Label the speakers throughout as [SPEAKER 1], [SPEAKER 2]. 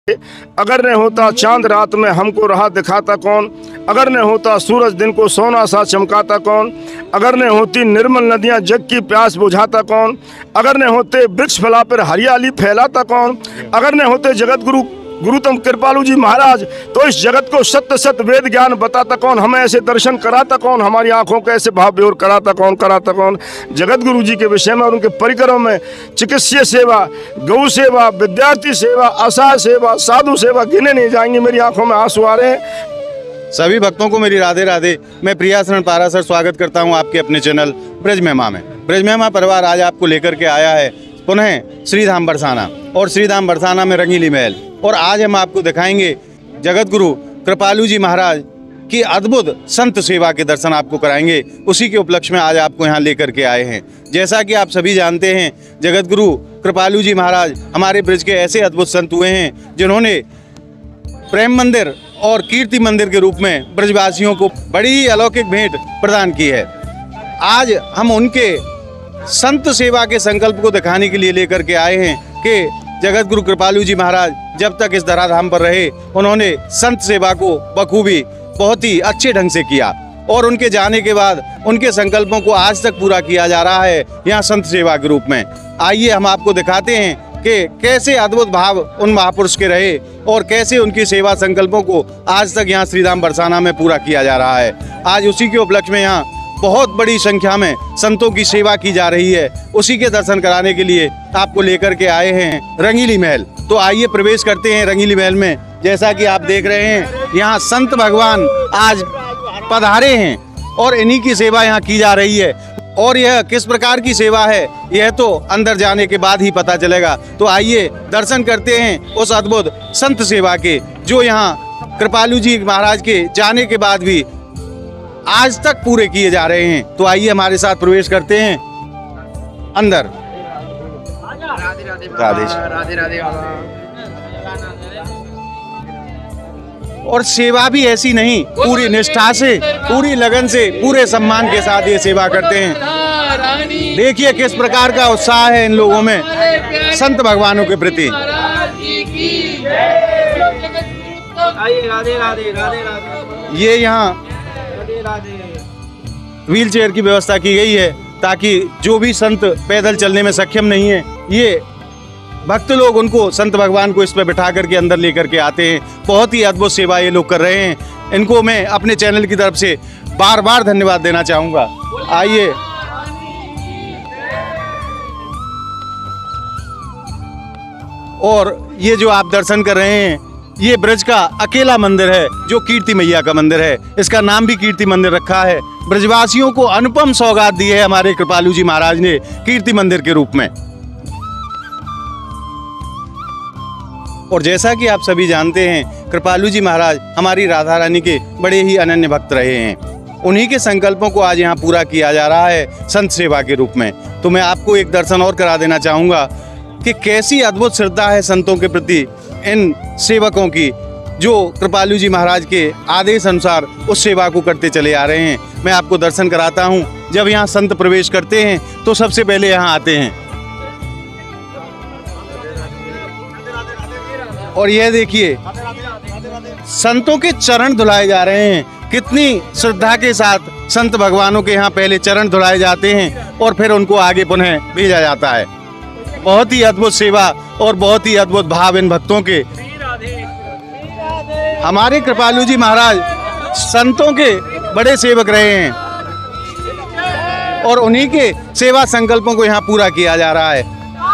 [SPEAKER 1] अगर न होता चांद रात में हमको राह दिखाता कौन, अगर न होता सूरज दिन को सोना सा चमकाता कौन, अगर न होती निर्मल नदियां जग की प्यास बुझाता कौन, अगर न होते वृक्ष फला पर हरियाली फैलाता कौन, अगर न होते जगत गुरु गुरुतम कृपालु जी महाराज तो इस जगत को सत्य सत्य वेद ज्ञान बताता कौन, हमें ऐसे दर्शन कराता कौन, हमारी आंखों को ऐसे भाव विभोर कराता कौन। जगत गुरु जी के विषय में और उनके परिकरों में चिकित्सीय सेवा, गौ सेवा, विद्यार्थी सेवा, असहाय सेवा, साधु सेवा गिने नहीं जाएंगे। मेरी आंखों में आंसू आ रहे हैं।
[SPEAKER 2] सभी भक्तों को मेरी राधे राधे। मैं प्रियाशरण पाराशर स्वागत करता हूं आपके अपने चैनल ब्रज महिमा में। ब्रज महिमा परिवार आज आपको लेकर के आया है पुनः श्रीधाम बरसाना और श्रीधाम बरसाना में रंगीली महल। और आज हम आपको दिखाएंगे जगत गुरु कृपालु जी महाराज की अद्भुत संत सेवा के दर्शन आपको कराएंगे। उसी के उपलक्ष्य में आज आपको यहाँ लेकर के आए हैं। जैसा कि आप सभी जानते हैं, जगत गुरु कृपालु जी महाराज हमारे ब्रज के ऐसे अद्भुत संत हुए हैं जिन्होंने प्रेम मंदिर और कीर्ति मंदिर के रूप में ब्रजवासियों को बड़ी अलौकिक भेंट प्रदान की है। आज हम उनके संत सेवा के संकल्प को दिखाने के लिए लेकर के आए हैं कि जगत गुरु कृपालु जी महाराज जब तक इस धराधाम पर रहे उन्होंने संत सेवा को बखूबी बहुत ही अच्छे ढंग से किया और उनके जाने के बाद उनके संकल्पों को आज तक पूरा किया जा रहा है यहाँ संत सेवा के रूप में। आइए हम आपको दिखाते हैं कि कैसे अद्भुत भाव उन महापुरुष के रहे और कैसे उनकी सेवा संकल्पों को आज तक यहाँ श्रीधाम बरसाना में पूरा किया जा रहा है। आज उसी के उपलक्ष्य में यहाँ बहुत बड़ी संख्या में संतों की सेवा की जा रही है। उसी के दर्शन कराने के लिए आपको लेकर के आए हैं रंगीली महल। तो आइए प्रवेश करते हैं रंगीली महल में। जैसा कि आप देख रहे हैं यहाँ संत भगवान आज पधारे हैं और इन्हीं की सेवा यहाँ की जा रही है। और यह किस प्रकार की सेवा है यह तो अंदर जाने के बाद ही पता चलेगा। तो आइए दर्शन करते हैं उस अद्भुत संत सेवा के जो यहाँ कृपालु जी महाराज के जाने के बाद भी आज तक पूरे किए जा रहे हैं। तो आइए हमारे साथ प्रवेश करते हैं अंदर। राधे राधे। और सेवा भी ऐसी नहीं, पूरी निष्ठा से, पूरी लगन से, पूरे सम्मान के साथ ये सेवा करते हैं। देखिए किस प्रकार का उत्साह है इन लोगों में संत भगवानों के प्रति। ये यहाँ व्हील चेयर की व्यवस्था की गई है ताकि जो भी संत पैदल चलने में सक्षम नहीं है, ये भक्त लोग उनको संत भगवान को इस पर बिठा करके अंदर लेकर के आते हैं। बहुत ही अद्भुत सेवा ये लोग कर रहे हैं। इनको मैं अपने चैनल की तरफ से बार बार धन्यवाद देना चाहूँगा। आइए और ये जो आप दर्शन कर रहे हैं ये ब्रज का अकेला मंदिर है जो कीर्ति मैया का मंदिर है। इसका नाम भी कीर्ति मंदिर रखा है। ब्रजवासियों को अनुपम सौगात दी है हमारे कृपालु जी महाराज ने कीर्ति मंदिर के रूप में। और जैसा कि आप सभी जानते हैं कृपालु जी महाराज हमारी राधा रानी के बड़े ही अनन्य भक्त रहे हैं। उन्हीं के संकल्पों को आज यहाँ पूरा किया जा रहा है संत सेवा के रूप में। तो मैं आपको एक दर्शन और करा देना चाहूँगा कि कैसी अद्भुत श्रद्धा है संतों के प्रति इन सेवकों की जो कृपालु जी महाराज के आदेश अनुसार उस सेवा को करते चले आ रहे हैं। मैं आपको दर्शन कराता हूँ। जब यहाँ संत प्रवेश करते हैं तो सबसे पहले यहाँ आते हैं और यह देखिए संतों के चरण धुलाए जा रहे हैं। कितनी श्रद्धा के साथ संत भगवानों के यहाँ पहले चरण धुलाए जाते हैं और फिर उनको आगे पुनः भेजा जाता है। बहुत ही अद्भुत सेवा और बहुत ही अद्भुत भाव इन भक्तों के। हमारे कृपालु जी महाराज संतों के बड़े सेवक रहे हैं और उन्हीं के सेवा संकल्पों को यहाँ पूरा किया जा रहा है।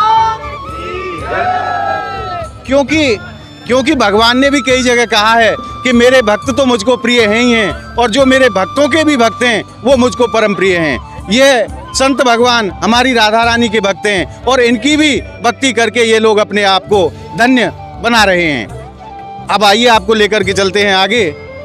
[SPEAKER 2] क्योंकि भगवान ने भी कई जगह कहा है कि मेरे भक्त तो मुझको प्रिय हैं ही हैं और जो मेरे भक्तों के भी भक्त हैं वो मुझको परम प्रिय हैं। ये संत भगवान हमारी राधा रानी के भक्त हैं और इनकी भी भक्ति करके ये लोग अपने आप को धन्य बना रहे हैं। अब आइए आपको लेकर के चलते हैं आगे।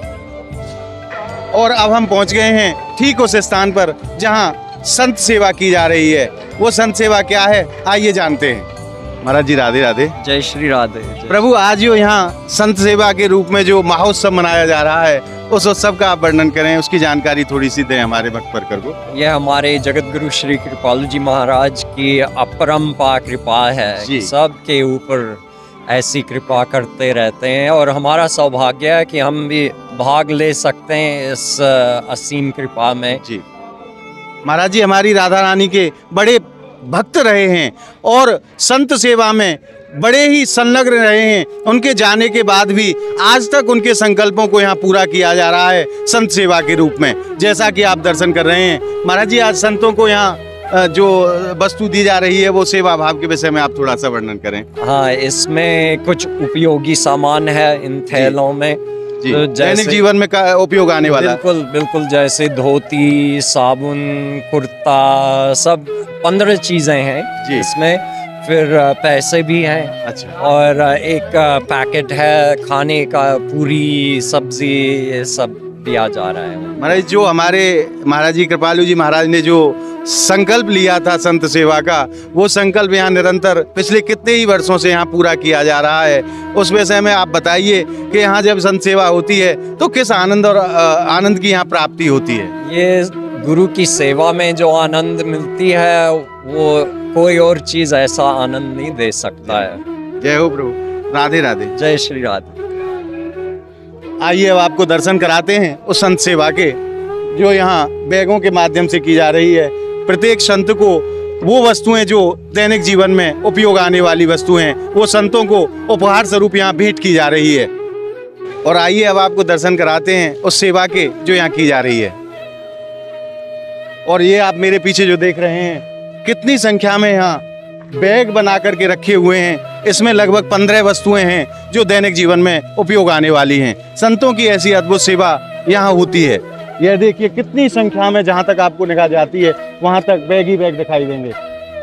[SPEAKER 2] और अब हम पहुंच गए हैं ठीक उस स्थान पर जहां संत सेवा की जा रही है। वो संत सेवा क्या है आइए जानते हैं। महाराज जी राधे राधे।
[SPEAKER 3] जय श्री राधे।
[SPEAKER 2] प्रभु आज जो यहाँ संत सेवा के रूप में जो महोत्सव मनाया जा रहा है उस उत्सव का आप वर्णन करें, उसकी जानकारी थोड़ी सी दें हमारे भक्त वर्ग को।
[SPEAKER 3] यह हमारे जगत गुरु श्री कृपालु जी महाराज की अपरंपार कृपा है सबके ऊपर। ऐसी कृपा करते रहते हैं और हमारा सौभाग्य है कि हम भी भाग ले सकते हैं इस असीम कृपा में।
[SPEAKER 2] जी महाराज जी हमारी राधा रानी के बड़े भक्त रहे हैं और संत सेवा में बड़े ही संलग्न रहे हैं। उनके जाने के बाद भी आज तक उनके संकल्पों को यहाँ पूरा किया जा रहा है संत सेवा के रूप में, जैसा कि आप दर्शन कर रहे हैं। महाराज जी आज संतों को यहाँ जो वस्तु दी जा रही है वो सेवा भाव के विषय में आप थोड़ा सा वर्णन करें।
[SPEAKER 3] हाँ, इसमें कुछ उपयोगी सामान है इन थैलों में
[SPEAKER 2] जी, दैनिक जीवन में उपयोग आने वाला।
[SPEAKER 3] बिल्कुल बिल्कुल, जैसे धोती, साबुन, कुर्ता, सब 15 चीजें हैं इसमें। फिर पैसे भी हैं।
[SPEAKER 2] अच्छा।
[SPEAKER 3] और एक पैकेट है खाने का, पूरी सब्जी, ये सब दिया जा रहा है।
[SPEAKER 2] महाराज जो हमारे महाराज जी कृपालु जी महाराज ने जो संकल्प लिया था संत सेवा का, वो संकल्प यहाँ निरंतर पिछले कितने ही वर्षों से यहाँ पूरा किया जा रहा है। उस विषय में आप बताइए कि यहाँ जब संत सेवा होती है तो किस आनंद और आनंद की यहाँ प्राप्ति होती है?
[SPEAKER 3] ये गुरु की सेवा में जो आनंद मिलती है वो कोई और चीज ऐसा आनंद नहीं दे सकता है।
[SPEAKER 2] जय हो प्रभु, राधे राधे।
[SPEAKER 3] जय श्री राधे।
[SPEAKER 2] आइए अब आपको दर्शन कराते हैं उस संत सेवा के जो यहाँ बैगों के माध्यम से की जा रही है। प्रत्येक संत को वो वस्तुएं जो दैनिक जीवन में उपयोग आने वाली वस्तुएं वो संतों को उपहार स्वरूप यहाँ भेंट की जा रही है। और आइए अब आपको दर्शन कराते हैं उस सेवा के जो यहाँ की जा रही है। और ये आप मेरे पीछे जो देख रहे हैं कितनी संख्या में यहाँ बैग बना करके रखे हुए हैं। इसमें लगभग 15 वस्तुएं हैं जो दैनिक जीवन में उपयोग आने वाली हैं। संतों की ऐसी अद्भुत सेवा यहाँ होती है। यह देखिए कितनी संख्या में, जहाँ तक आपको निगाह जाती है वहाँ तक बैग ही बैग दिखाई देंगे।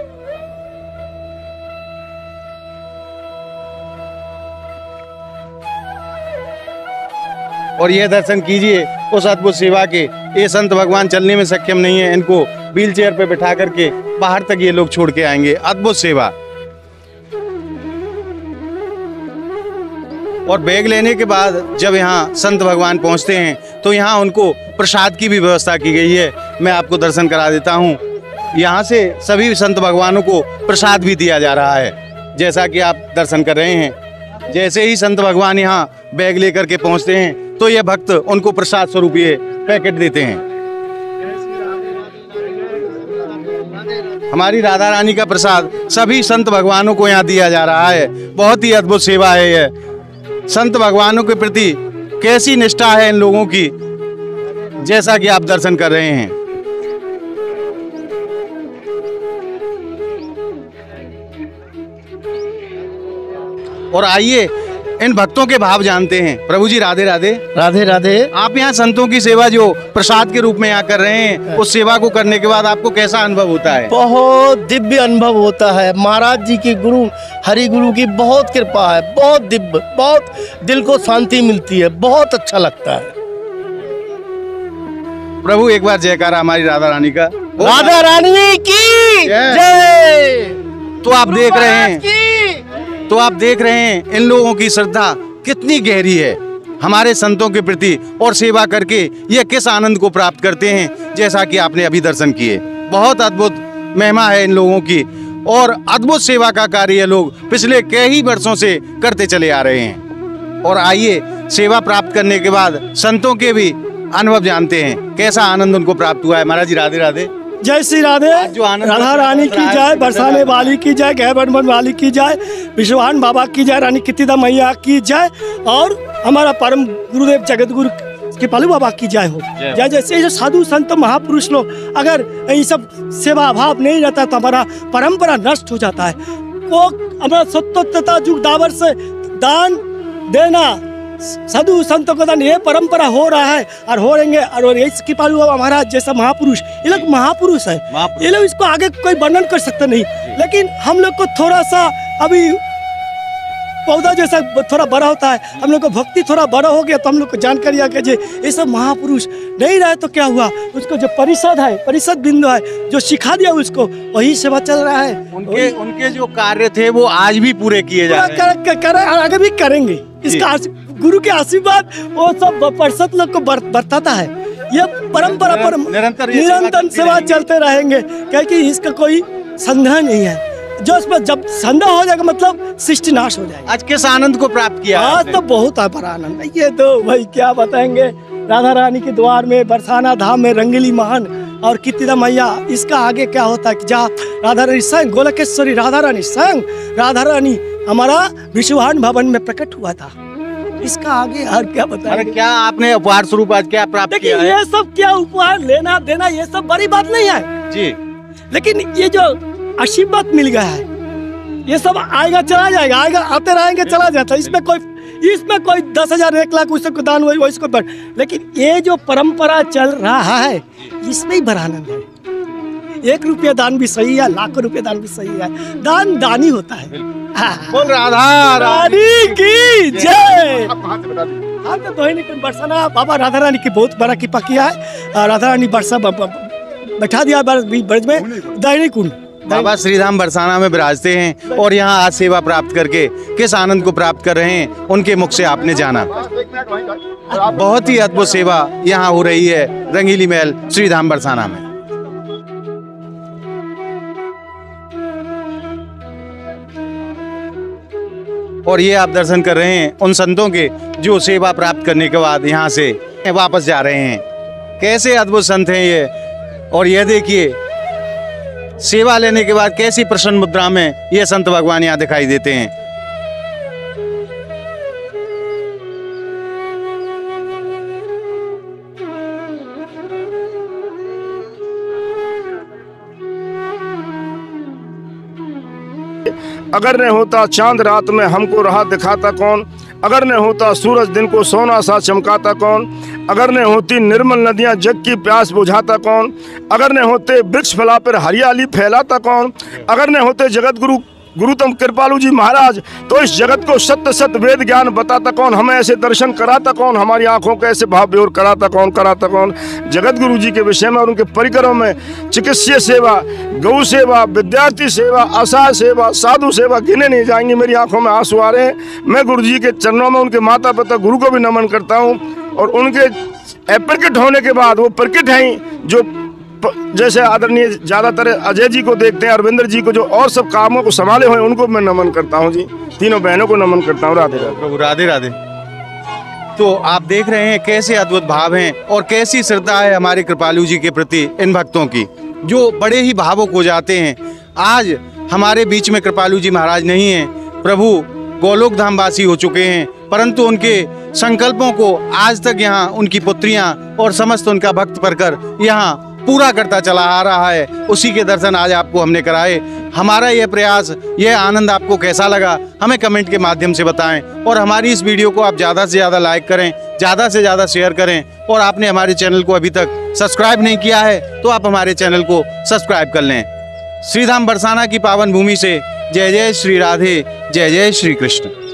[SPEAKER 2] और यह दर्शन कीजिए उस अद्भुत सेवा के। ये संत भगवान चलने में सक्षम नहीं है, इनको व्हील चेयर पे बिठा करके बाहर तक ये लोग छोड़ के आएंगे। अद्भुत सेवा। और बैग लेने के बाद जब यहाँ संत भगवान पहुँचते हैं तो यहाँ उनको प्रसाद की भी व्यवस्था की गई है। मैं आपको दर्शन करा देता हूँ। यहाँ से सभी संत भगवानों को प्रसाद भी दिया जा रहा है, जैसा कि आप दर्शन कर रहे हैं। जैसे ही संत भगवान यहाँ बैग लेकर के पहुँचते हैं तो ये भक्त उनको प्रसाद स्वरूप ये पैकेट देते हैं। हमारी राधा रानी का प्रसाद सभी संत भगवानों को यहाँ दिया जा रहा है। बहुत ही अद्भुत सेवा है यह। संत भगवानों के प्रति कैसी निष्ठा है इन लोगों की, जैसा कि आप दर्शन कर रहे हैं। और आइए इन भक्तों के भाव जानते हैं। प्रभु जी राधे राधे।
[SPEAKER 4] राधे राधे।
[SPEAKER 2] आप यहाँ संतों की सेवा जो प्रसाद के रूप में यहाँ कर रहे हैं, उस सेवा को करने के बाद आपको कैसा अनुभव होता है?
[SPEAKER 4] बहुत दिव्य अनुभव होता है। महाराज जी की गुरु हरि गुरु की बहुत कृपा है, बहुत दिव्य, बहुत दिल को शांति मिलती है, बहुत अच्छा लगता है।
[SPEAKER 2] प्रभु एक बार जयकारा हमारी राधा रानी का।
[SPEAKER 4] राधा रानी की जय।
[SPEAKER 2] तो आप देख रहे हैं, आप देख रहे हैं इन लोगों की श्रद्धा कितनी गहरी है हमारे संतों के प्रति, और सेवा करके ये किस आनंद को प्राप्त करते हैं, जैसा कि आपने अभी दर्शन किए। बहुत अद्भुत महिमा है इन लोगों की और अद्भुत सेवा का कार्य ये लोग पिछले कई वर्षों से करते चले आ रहे हैं। और आइए सेवा प्राप्त करने के बाद संतों के भी अनुभव जानते हैं, कैसा आनंद उनको प्राप्त हुआ है। महाराज जी राधे राधे।
[SPEAKER 4] जय श्री राधे। राधा रानी की जय, बरसाने वाली की जय, गह बनवन वाली की जय, विश्ववान बाबा की जय, रानी कृतिदा मैया की जय, और हमारा परम गुरुदेव जगत गुरु कृपालु बाबा की जय हो। जय। जैसे जो साधु संत महापुरुष लोग, अगर ये सब सेवा भाव नहीं रहता तो हमारा परंपरा नष्ट हो जाता है। वो हमारा सत्योत्तरता जुग दावर से दान देना, साधु संतों का दान, ये परंपरा हो रहा है और हो रहेंगे। और ये कृपालु बाबा महाराज जैसा महापुरुष, ये लोग महापुरुष है। ये लोग इसको आगे कोई वर्णन कर सकते नहीं, लेकिन हम लोग को थोड़ा सा अभी पौधा जैसा थोड़ा बड़ा होता है, हम लोग को भक्ति थोड़ा बड़ा हो गया तो हम लोग को जानकारी आ गया जे ये सब महापुरुष नहीं रहे तो क्या हुआ। उसको जो परिषद है, परिषद बिंदु है, जो सिखा दिया उसको, वही सेवा चल रहा है।
[SPEAKER 2] उनके जो कार्य थे वो आज भी पूरे किए जा रहे हैं,
[SPEAKER 4] आगे भी करेंगे। इसका गुरु के आशीर्वाद वो सब परिषद लोग को बरताता है। ये परंपरा पर निरंतर सेवा चलते रहेंगे, क्योंकि इसका कोई संदेह नहीं है। जो इसमें जब संदेह हो जाएगा मतलब सृष्टि नाश हो जाएगी।
[SPEAKER 2] आज किस आनंद को प्राप्त किया
[SPEAKER 4] आज
[SPEAKER 2] आपने?
[SPEAKER 4] तो बहुत बड़ा आनंद है। ये तो भाई क्या बताएंगे, राधा रानी के द्वार में, बरसाना धाम में रंगीली महान और कीर्तिदा मैया, इसका आगे क्या होता है कि जहाँ राधा रानी संग गोलकेश्वरी राधा रानी संग राधा रानी हमारा विश्वभान भवन में प्रकट हुआ था। इसका आगे और क्या
[SPEAKER 2] अरे
[SPEAKER 4] बताएंगे।
[SPEAKER 2] क्या आपने उपहार स्वरूप आज क्या प्राप्त
[SPEAKER 4] देखिए
[SPEAKER 2] किया है?
[SPEAKER 4] ये सब क्या उपहार लेना देना ये सब बड़ी बात नहीं है,
[SPEAKER 2] जी
[SPEAKER 4] लेकिन ये जो आशीर्वाद मिल गया है ये सब आएगा चला जाएगा, आएगा आते रहेंगे चला जाता है। इसमें कोई 10,000 1 लाख उससे को दान वही इसको बढ़, लेकिन ये जो परंपरा चल रहा है इसमें ही बड़ा आनंद है। 1 रुपया दान भी सही है, लाखों रुपया दान भी सही है, दान दानी होता है।
[SPEAKER 2] बोल राधा
[SPEAKER 4] रानी की जय। हाँ तो ही नहीं, बरसाना बाबा राधा रानी की बहुत बड़ा कृपा किया है। राधा रानी बरसा बैठा दिया ब्रज में दाहिनी कुंड।
[SPEAKER 2] बाबा श्रीधाम बरसाना में विराजते हैं और यहाँ आज सेवा प्राप्त करके किस आनंद को प्राप्त कर रहे हैं उनके मुख से आपने जाना। बहुत ही अद्भुत सेवा यहाँ हो रही है रंगीली महल श्रीधाम बरसाना में। और ये आप दर्शन कर रहे हैं उन संतों के जो सेवा प्राप्त करने के बाद यहाँ से वापस जा रहे हैं। कैसे अद्भुत संत हैं ये। और यह देखिए सेवा लेने के बाद कैसी प्रसन्न मुद्रा में ये संत भगवान यहाँ दिखाई देते हैं।
[SPEAKER 1] अगर न होता चांद रात में हमको राह दिखाता कौन, अगर न होता सूरज दिन को सोना सा चमकाता कौन, अगर न होती निर्मल नदियां जग की प्यास बुझाता कौन, अगर न होते वृक्ष फला पर हरियाली फैलाता कौन, अगर न होते जगत गुरु गुरुतम कृपालु जी महाराज तो इस जगत को सत्य सत्य वेद ज्ञान बताता कौन, हमें ऐसे दर्शन कराता कौन, हमारी आंखों को ऐसे भाव विभोर कराता कौन। जगत गुरु जी के विषय में और उनके परिकरों में चिकित्सीय सेवा, गौ सेवा, विद्यार्थी सेवा, असहाय सेवा, साधु सेवा गिने नहीं जाएंगी। मेरी आंखों में आंसू आ रहे हैं। मैं गुरु जी के चरणों में उनके माता पिता गुरु को भी नमन करता हूँ और उनके प्रकट होने के बाद वो प्रकट हैं जो जैसे आदरणीय ज्यादातर अजय जी को देखते हैं, अरविंदर जी को जो और सब कामों को संभाले हुए उनको मैं नमन करता हूँ जी। तीनों बहनों को नमन करता हूँ। राधे राधे
[SPEAKER 2] प्रभु राधे राधे। तो आप देख रहे हैं कैसे अद्भुत भाव हैं और कैसी श्रद्धा है हमारे कृपालु जी के प्रति इन भक्तों की जो बड़े ही भावुक हो जाते हैं। आज हमारे बीच में कृपालु जी महाराज नहीं हैं, प्रभु गोलोक धामवासी हो चुके हैं, परंतु उनके संकल्पों को आज तक यहाँ उनकी पुत्रियाँ और समस्त उनका भक्त परकर यहाँ पूरा करता चला आ रहा है। उसी के दर्शन आज आपको हमने कराए। हमारा यह प्रयास, यह आनंद आपको कैसा लगा हमें कमेंट के माध्यम से बताएं और हमारी इस वीडियो को आप ज़्यादा से ज़्यादा लाइक करें, ज़्यादा से ज़्यादा शेयर करें और आपने हमारे चैनल को अभी तक सब्सक्राइब नहीं किया है तो आप हमारे चैनल को सब्सक्राइब कर लें। श्रीधाम बरसाना की पावन भूमि से जय जय श्री राधे, जय जय श्री कृष्ण।